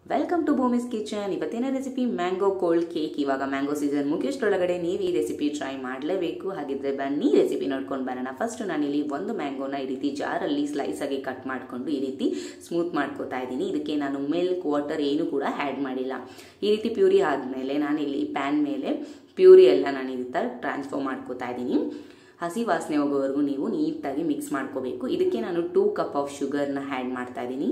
Welcome to Bhoomi's kitchen. ಇವತ್ತಿನ recipe mango cold cake. ಇವಾಗ mango season ಮುಗಿಯೋಷ್ಟರೊಳಗಡೆ ನೀವು ಈ ರೆಸಿಪಿ ಟ್ರೈ ಮಾಡಲೇಬೇಕು. ಹಾಗಿದ್ರೆ ಬನ್ನಿ ರೆಸಿಪಿ ನೋಡ್ಕೊಂಡು ಬರೋಣ. ಫಸ್ಟ್ ನಾನಿಲ್ಲಿ ಒಂದು ಮ್ಯಾಂಗೋನ ಈ ರೀತಿ ಜಾರಲ್ಲಿ ಸ್ಲೈಸ್ ಆಗಿ ಕಟ್ ಮಾಡಿಕೊಂಡು ಈ ರೀತಿ ಸ್ಮೂತ್ ಮಾಡ್ಕೋತಾ ಇದ್ದೀನಿ. ಇದಕ್ಕೆ ನಾನು ಮಿಲ್ಕ್ ವಾಟರ್ ಏನು ಕೂಡ ಆ್ಯಡ್ ಮಾಡಿಲ್ಲ. ಈ ರೀತಿ ಪ್ಯೂರಿ ಆದಮೇಲೆ ನಾನಿಲ್ಲಿ ಪ್ಯಾನ್ ಮೇಲೆ ಪ್ಯೂರಿ ಎಲ್ಲ ನಾನು ಈ ಥರ ಟ್ರಾನ್ಸ್ಫರ್ ಮಾಡ್ಕೋತಾ ಇದ್ದೀನಿ. ಹಸಿ ವಾಸನೆ ಹೋಗೋವರೆಗೂ ನೀವು ನೀಟಾಗಿ ಮಿಕ್ಸ್ ಮಾಡ್ಕೋಬೇಕು. ಇದಕ್ಕೆ ನಾನು 2 ಕಪ್ ಆಫ್ ಶುಗರ್ನ ಆ್ಯಡ್ ಮಾಡ್ತಾ ಇದ್ದೀನಿ.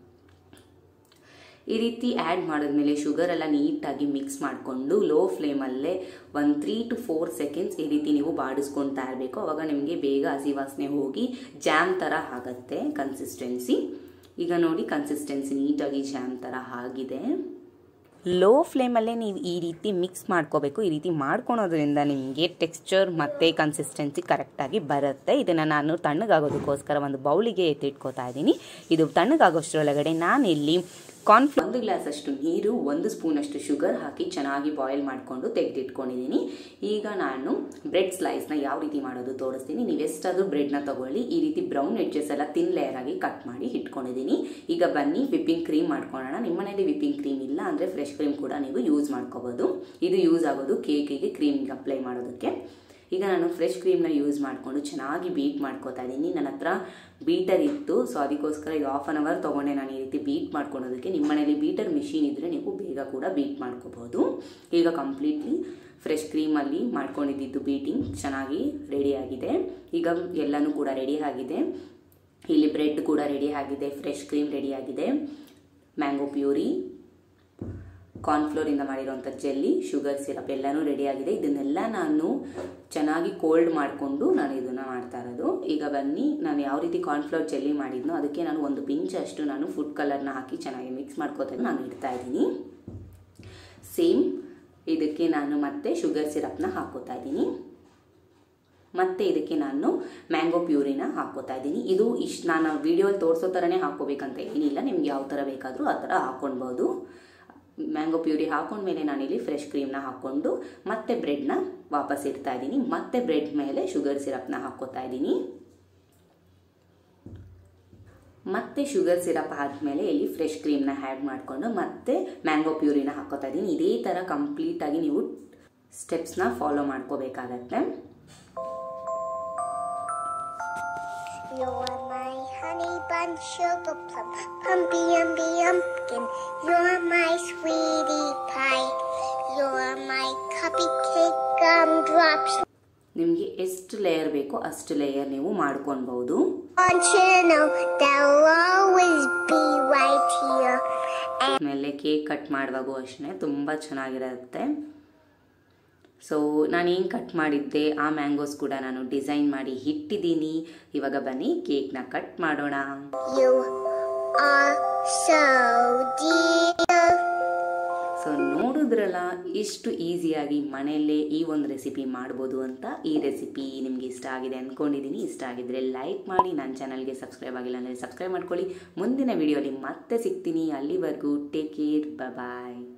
ಈ ರೀತಿ ಆ್ಯಡ್ ಮಾಡಿದ್ಮೇಲೆ ಶುಗರ್ ಎಲ್ಲ ನೀಟಾಗಿ ಮಿಕ್ಸ್ ಮಾಡಿಕೊಂಡು ಲೋ ಫ್ಲೇಮಲ್ಲೇ ಒಂದು 3 to 4 ಸೆಕೆಂಡ್ಸ್ ಈ ರೀತಿ ನೀವು ಬಾಡಿಸ್ಕೊಳ್ತಾ ಇರಬೇಕು. ಅವಾಗ ನಿಮಗೆ ಬೇಗ ಹಸಿ ವಾಸನೆ ಹೋಗಿ ಜಾಮ್ ಥರ ಆಗುತ್ತೆ ಕನ್ಸಿಸ್ಟೆನ್ಸಿ. ಈಗ ನೋಡಿ ಕನ್ಸಿಸ್ಟೆನ್ಸಿ ನೀಟಾಗಿ ಜಾಮ್ ಥರ ಆಗಿದೆ. ಲೋ ಫ್ಲೇಮಲ್ಲೇ ನೀವು ಈ ರೀತಿ ಮಿಕ್ಸ್ ಮಾಡ್ಕೋಬೇಕು. ಈ ರೀತಿ ಮಾಡ್ಕೊಳೋದ್ರಿಂದ ನಿಮಗೆ ಟೆಕ್ಸ್ಚರ್ ಮತ್ತು ಕನ್ಸಿಸ್ಟೆನ್ಸಿ ಕರೆಕ್ಟಾಗಿ ಬರುತ್ತೆ. ಇದನ್ನು ನಾನು ತಣ್ಣಗಾಗೋದಕ್ಕೋಸ್ಕರ ಒಂದು ಬೌಲಿಗೆ ಎತ್ತಿಟ್ಕೋತಾ ಇದ್ದೀನಿ. ಇದು ತಣ್ಣಗಾಗೋಷ್ಟರೊಳಗಡೆ ನಾನಿಲ್ಲಿ ಕಾರ್ನ್ಫ್ಲೋರ್ 1 ಗ್ಲಾಸ್ ಅಷ್ಟು ನೀರು, 1 ಸ್ಪೂನ್ ಅಷ್ಟು ಶುಗರ್ ಹಾಕಿ ಚೆನ್ನಾಗಿ ಬಾಯ್ಲ್ ಮಾಡಿಕೊಂಡು ತೆಗೆದಿಟ್ಕೊಂಡಿದ್ದೀನಿ. ಈಗ ನಾನು ಬ್ರೆಡ್ ಸ್ಲೈಸ್ನ ಯಾವ ರೀತಿ ಮಾಡೋದು ತೋರಿಸ್ತೀನಿ. ನೀವು ಎಷ್ಟಾದರೂ ಬ್ರೆಡ್ನ ತಗೊಳ್ಳಿ. ಈ ರೀತಿ ಬ್ರೌನ್ ಎಡ್ಜಸ್ ಎಲ್ಲ ತಿನ್ ಲೇಯರ್ ಆಗಿ ಕಟ್ ಮಾಡಿ ಇಟ್ಕೊಂಡಿದ್ದೀನಿ. ಈಗ ಬನ್ನಿ ವಿಪ್ಪಿಂಗ್ ಕ್ರೀಮ್ ಮಾಡ್ಕೊಳ್ಳೋಣ. ನಿಮ್ಮ ಮನೇಲಿ ವಿಪ್ಪಿಂಗ್ ಕ್ರೀಮ್ ಇಲ್ಲ ಅಂದರೆ ಫ್ರೆಶ್ ಕ್ರೀಮ್ ಕೂಡ ನೀವು ಯೂಸ್ ಮಾಡ್ಕೋಬೋದು. ಇದು ಯೂಸ್ ಆಗೋದು ಕೇಕಿಗೆ ಕ್ರೀಮ್ಗೆ ಅಪ್ಲೈ ಮಾಡೋದಕ್ಕೆ. ಈಗ ನಾನು ಫ್ರೆಶ್ ಕ್ರೀಮ್ನ ಯೂಸ್ ಮಾಡಿಕೊಂಡು ಚೆನ್ನಾಗಿ ಬೀಟ್ ಮಾಡ್ಕೋತಾ ಇದ್ದೀನಿ. ನನ್ನ ಹತ್ರ ಬೀಟರ್ ಇತ್ತು, ಸೊ ಅದಕ್ಕೋಸ್ಕರ ಇದು 1/2 hour ತೊಗೊಂಡೆ ನಾನು ಈ ರೀತಿ ಬೀಟ್ ಮಾಡ್ಕೊಳೋದಕ್ಕೆ. ನಿಮ್ಮ ಮನೇಲಿ ಬೀಟರ್ ಮಿಷಿನ್ ಇದ್ದರೆ ನೀವು ಬೇಗ ಕೂಡ ಬೀಟ್ ಮಾಡ್ಕೋಬೋದು. ಈಗ ಕಂಪ್ಲೀಟ್ಲಿ ಫ್ರೆಶ್ ಕ್ರೀಮಲ್ಲಿ ಮಾಡ್ಕೊಂಡಿದ್ದು ಬೀಟಿಂಗ್ ಚೆನ್ನಾಗಿ ರೆಡಿಯಾಗಿದೆ. ಈಗ ಎಲ್ಲನೂ ಕೂಡ ರೆಡಿ ಆಗಿದೆ. ಇಲ್ಲಿ ಬ್ರೆಡ್ ಕೂಡ ರೆಡಿ ಆಗಿದೆ, ಫ್ರೆಶ್ ಕ್ರೀಮ್ ರೆಡಿಯಾಗಿದೆ, ಮ್ಯಾಂಗೋ ಪ್ಯೂರಿ, ಕಾರ್ನ್ಫ್ಲೋರಿಂದ ಮಾಡಿರೋಂಥ ಜೆಲ್ಲಿ, ಶುಗರ್ ಸಿರಪ್ ಎಲ್ಲನೂ ರೆಡಿಯಾಗಿದೆ. ಇದನ್ನೆಲ್ಲ ನಾನು ಚೆನ್ನಾಗಿ ಕೋಲ್ಡ್ ಮಾಡಿಕೊಂಡು ನಾನು ಇದನ್ನು ಮಾಡ್ತಾ ಇರೋದು. ಈಗ ಬನ್ನಿ ನಾನು ಯಾವ ರೀತಿ ಕಾರ್ನ್ಫ್ಲೋರ್ ಜೆಲ್ಲಿ ಮಾಡಿದ್ನೋ ಅದಕ್ಕೆ ನಾನು 1 ಪಿಂಚ್ ಅಷ್ಟು ನಾನು ಫುಡ್ ಕಲರ್ನ ಹಾಕಿ ಚೆನ್ನಾಗಿ ಮಿಕ್ಸ್ ಮಾಡ್ಕೋತಾ ನಾನು ಇಡ್ತಾ ಇದ್ದೀನಿ. ಸೇಮ್ ಇದಕ್ಕೆ ನಾನು ಮತ್ತೆ ಶುಗರ್ ಸಿರಪ್ನ ಹಾಕೋತಾ ಇದ್ದೀನಿ. ಮತ್ತು ಇದಕ್ಕೆ ನಾನು ಮ್ಯಾಂಗೋ ಪ್ಯೂರಿನ ಹಾಕೋತಾ ಇದ್ದೀನಿ. ಇದು ನಾನು ವಿಡಿಯೋಲಿ ತೋರಿಸೋ ಥರನೇ ಹಾಕೋಬೇಕಂತ ಏನಿಲ್ಲ, ನಿಮ್ಗೆ ಯಾವ ಥರ ಬೇಕಾದರೂ ಆ ಥರ ಹಾಕ್ಕೊಳ್ಬೋದು. ಮ್ಯಾಂಗೋ ಪ್ಯೂರಿ ಹಾಕೊಂಡ್ಮೇಲೆ ನಾನಿಲ್ಲಿ ಫ್ರೆಶ್ ಕ್ರೀಮ್ನ ಹಾಕ್ಕೊಂಡು ಮತ್ತೆ ಬ್ರೆಡ್ನ ವಾಪಸ್ ಇಡ್ತಾ ಇದ್ದೀನಿ. ಮತ್ತೆ ಬ್ರೆಡ್ ಮೇಲೆ ಶುಗರ್ ಸಿರಪ್ನ ಹಾಕೋತಾ ಇದ್ದೀನಿ. ಮತ್ತೆ ಶುಗರ್ ಸಿರಪ್ ಆದಮೇಲೆ ಇಲ್ಲಿ ಫ್ರೆಶ್ ಕ್ರೀಮ್ನ ಆ್ಯಡ್ ಮಾಡಿಕೊಂಡು ಮತ್ತೆ ಮ್ಯಾಂಗೋ ಪ್ಯೂರಿನ ಹಾಕೋತಾ ಇದ್ದೀನಿ. ಇದೇ ಥರ ಕಂಪ್ಲೀಟಾಗಿ ನೀವು ಸ್ಟೆಪ್ಸ್ನ ಫಾಲೋ ಮಾಡ್ಕೋಬೇಕಾಗತ್ತೆ. You're my honey bun, sugar plum, pumpy umby umpkin. You're my sweetie pie. You're my cupcake gumdrops. ನಿಮಗೆ ಎಷ್ಟು ಲೇಯರ್ ಬೇಕೋ ಅಷ್ಟು ಲೇಯರ್ ನೀವು ಮಾಡ್ಕೊಳ್ಬಹುದು. Want you to know they'll always be right here. ಆಮೇಲೆ ಕೇಕ್ ಕಟ್ ಮಾಡುವಾಗೂ ಅಷ್ಟೇ ತುಂಬ ಚೆನ್ನಾಗಿರುತ್ತೆ. ಸೊ ನಾನು ಏನು ಕಟ್ ಮಾಡಿದ್ದೆ ಆ ಮ್ಯಾಂಗೋಸ್ ಕೂಡ ನಾನು ಡಿಸೈನ್ ಮಾಡಿ ಇಟ್ಟಿದ್ದೀನಿ. ಇವಾಗ ಬನ್ನಿ ಕೇಕ್ನ ಕಟ್ ಮಾಡೋಣ. You are so dear. So ನೋಡಿದ್ರಲ್ಲ ಎಷ್ಟು ಈಸಿಯಾಗಿ ಮನೆಯಲ್ಲೇ ಈ ಒಂದು ರೆಸಿಪಿ ಮಾಡ್ಬೋದು ಅಂತ. ಈ ರೆಸಿಪಿ ನಿಮಗೆ ಇಷ್ಟ ಆಗಿದೆ ಅಂದ್ಕೊಂಡಿದ್ದೀನಿ. ಇಷ್ಟ ಆಗಿದ್ರೆ ಲೈಕ್ ಮಾಡಿ, ನನ್ನ ಚಾನಲ್ಗೆ ಸಬ್ಸ್ಕ್ರೈಬ್ ಆಗಿಲ್ಲ ಅಂದರೆ ಸಬ್ಸ್ಕ್ರೈಬ್ ಮಾಡ್ಕೊಳ್ಳಿ. ಮುಂದಿನ ವಿಡಿಯೋಲಿ ಮತ್ತೆ ಸಿಗ್ತೀನಿ. ಅಲ್ಲಿವರೆಗೂ ಟೇಕ್ ಕೇರ್, ಬಾಯ್.